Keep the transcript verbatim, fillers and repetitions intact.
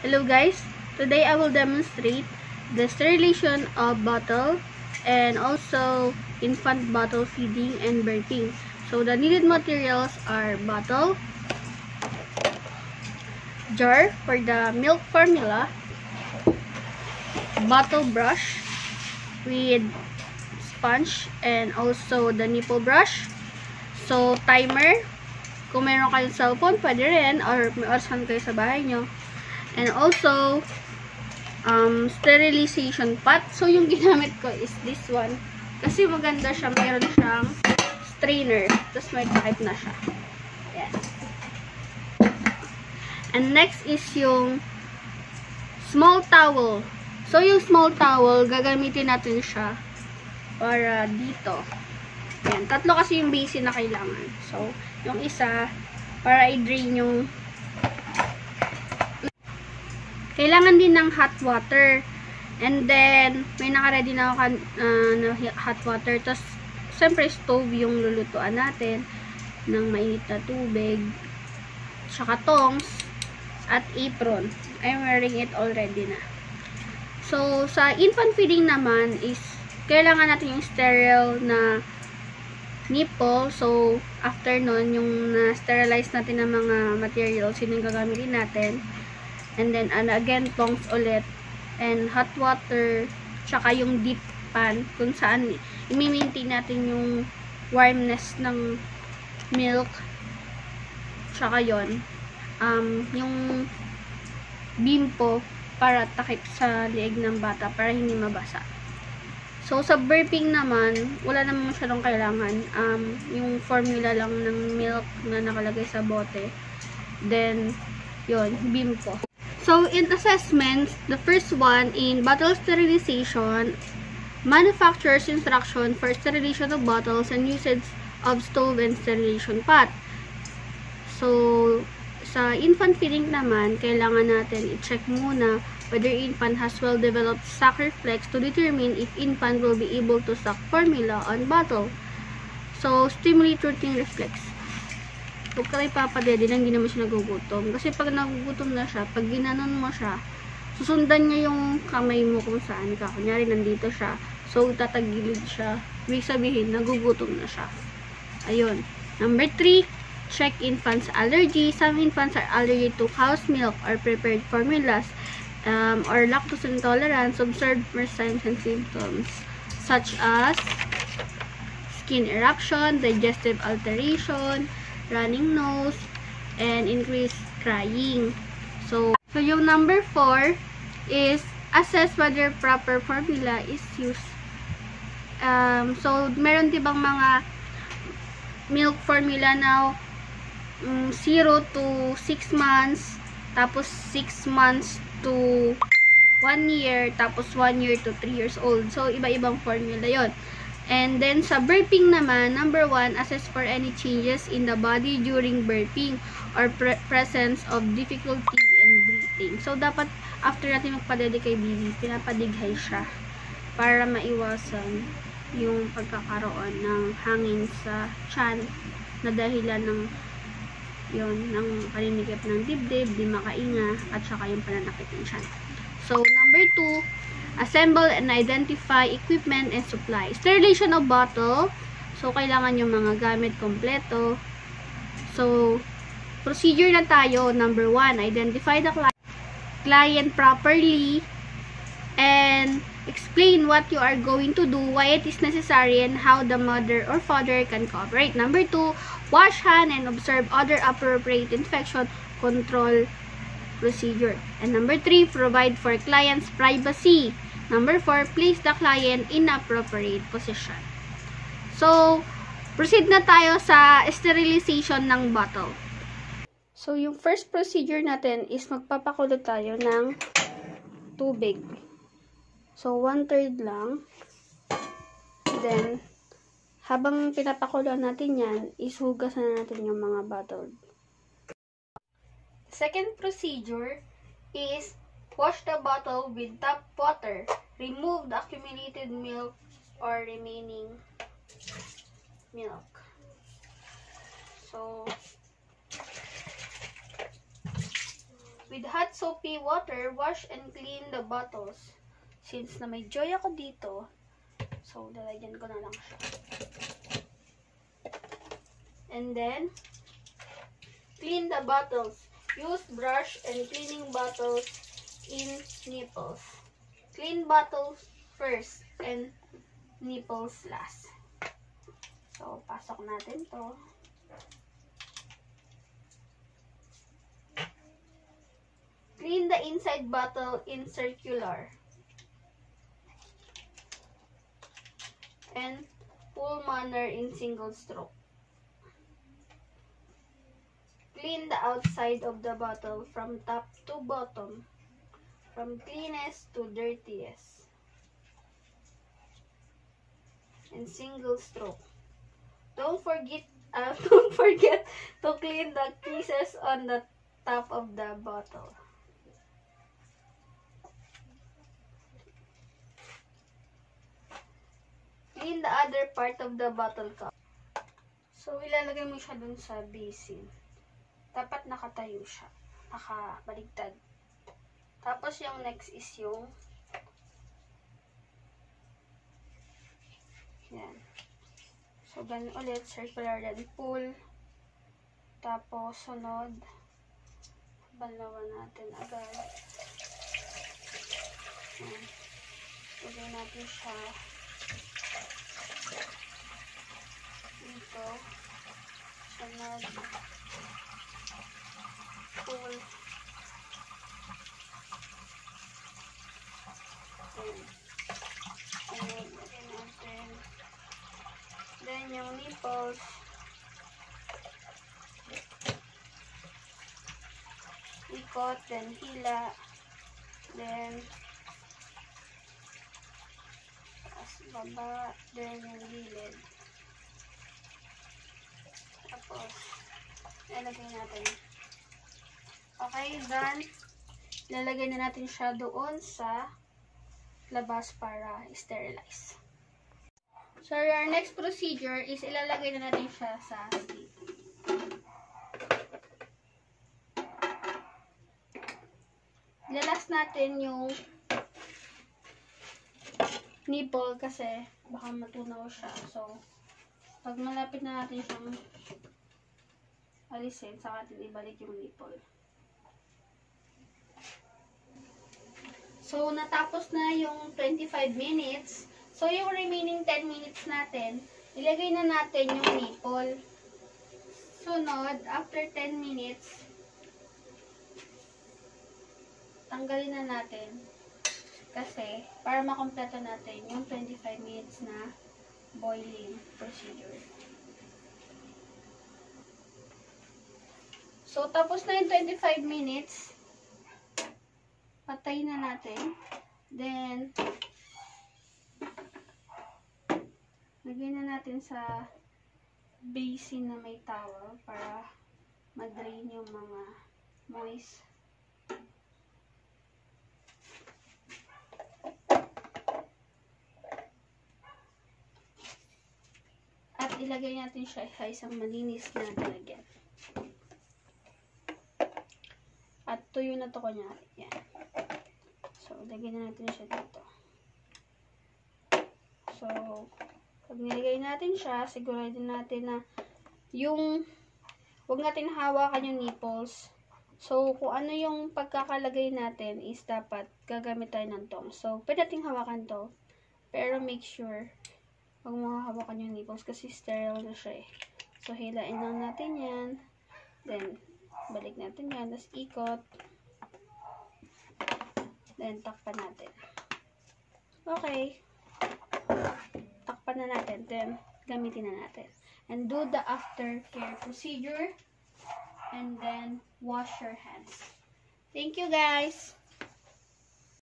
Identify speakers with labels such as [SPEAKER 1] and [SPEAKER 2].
[SPEAKER 1] Hello guys, today I will demonstrate the sterilization of bottle and also infant bottle feeding and birthing. So the needed materials are bottle, jar for the milk formula, bottle brush with sponge and also the nipple brush. So timer, kung meron kayong cellphone pwede rin, or may orasan kayo sa bahay nyo. And also, um, sterilization pot. So, yung ginamit ko is this one. Kasi maganda siya. Mayroon siyang strainer. Tapos may type na siya. Yan. And next is yung small towel. So, yung small towel, gagamitin natin siya para dito. Yan. Tatlo kasi yung basin na kailangan. So, yung isa, para i-drain yung kailangan din ng hot water. And then, may naka-ready na ako uh, na hot water. Tapos, siyempre, stove yung lulutuan natin ng mainit na tubig. Tsaka tongs at apron. I'm wearing it already na. So, sa infant feeding naman is, kailangan natin yung sterile na nipple. So, after nun, yung na-sterilize natin ng mga materials, yun yung gagamitin natin. And then, and again, tongs ulit. And hot water. Tsaka yung deep pan. Kung saan, i-maintain natin yung warmness ng milk. Tsaka yun. Um, yung bimpo para takip sa liig ng bata para hindi mabasa. So, sa burping naman, wala naman masyadong kailangan. Um, yung formula lang ng milk na nakalagay sa bote. Then, yun, bimpo. So, in assessments, the first one in bottle sterilization, manufacturer's instruction for sterilization of bottles and usage of stove and sterilization pot. So, sa infant feeding naman, kailangan natin i-check muna whether infant has well-developed suck reflex to determine if infant will be able to suck formula on bottle. So, stimulate rooting reflex. Huwag ka kay Papa Daddy na hindi naman siya nagugutom. Kasi pag nagugutom na siya, pag ginanon mo siya, susundan niya yung kamay mo kung saan ka. Kunyari, nandito siya. So, tatagilid siya. Ibig sabihin, nagugutom na siya. Ayun. Number three, check infant's allergy. Some infants are allergic to cow's milk or prepared formulas um, or lactose intolerance. Observe first signs and symptoms such as skin eruption, digestive alteration, running nose, and increased crying. So, so yung number four is assess whether proper formula is used. Um, so, meron dibang mga milk formula now um, zero to six months, tapos six months to one year, tapos one year to three years old. So, iba-ibang formula yon. And then, sa burping naman, number one, assess for any changes in the body during burping or pre presence of difficulty in breathing. So, dapat, after natin magpadede kay baby, pinapadighay siya para maiwasan yung pagkakaroon ng hangin sa tiyan na dahilan ng yun, ng paninikip ng dibdib, di makainga, at saka yung pananakit ng tiyan. So, number two, assemble and identify equipment and supply. Sterilization of bottle. So, kailangan yung mga gamit kompleto. So, procedure na tayo. Number one, identify the cli client properly and explain what you are going to do, why it is necessary, and how the mother or father can cooperate. Number two, wash hand and observe other appropriate infection control procedure. And number three, provide for client's privacy. Number four, place the client in appropriate position. So, proceed na tayo sa sterilization ng bottle. So, yung first procedure natin is magpapakulo tayo ng tubig. So, one-third lang. Then, habang pinapakulo natin yan, isugas na natin yung mga bottle. Second procedure is wash the bottle with tap water. Remove the accumulated milk or remaining milk. So, With hot soapy water, wash and clean the bottles. Since na may joy ako dito, so lalagyan ko na lang siya. And then, clean the bottles. Use brush and cleaning bottles in nipples. Clean bottles first and nipples last. So, pasok natin to. Clean the inside bottle in circular. And full manner in single stroke. Clean the outside of the bottle from top to bottom, from cleanest to dirtiest. In single stroke. Don't forget, uh, don't forget to clean the creases on the top of the bottle. Clean the other part of the bottle cup. So, ilalagay mo siya dun sa basin. Dapat nakatayo siya. Nakabaligtad. Tapos, yung next is yung yan. So, ganun ulit. Circular then pull. Tapos, sunod. Balawan natin agad. Yan. Lagay natin siya dito. Sunod. Pull. Then, sunod. Lagay natin. Then, yung nipples. Ikot. Then, hila. Then, taas baba. Then, yung gilid. Tapos, ilalagay natin. Okay, done. Ilalagay na natin siya doon sa labas para sterilize. So, our next procedure is ilalagay na natin siya sa sleeve. Ilalas natin yung nipple kasi baka matunaw siya. So, pag malapit na natin siyang alisin, saka natin ibalik yung nipple. So, natapos na yung twenty-five minutes. So, yung remaining ten minutes natin, ilagay na natin yung nipple. Sunod, after ten minutes, tanggalin na natin. Kasi, para makompleto natin yung twenty-five minutes na boiling procedure. So, tapos na yung twenty-five minutes. Patayin na natin. Then, lagay na natin sa basin na may towel para ma-drain yung mga moist. At ilagay natin siya sa isang malinis na lalagyan. At tuyo na to kunyari. Yan. So, lagyan na natin siya dito. So, pag nilagay natin siya, siguraduhin natin na yung, huwag natin hawakan yung nipples. So, kung ano yung pagkakalagay natin is dapat gagamit tayo ng tongs. So, pwede natin hawakan to. Pero make sure, huwag mo hawakan yung nipples kasi sterile na siya eh. So, hilain lang natin yan. Then, balik natin yan. Tapos, ikot. Then, takpan natin. Okay. Takpan na natin. Then, gamitin na natin. And do the aftercare procedure. And then, wash your hands. Thank you, guys!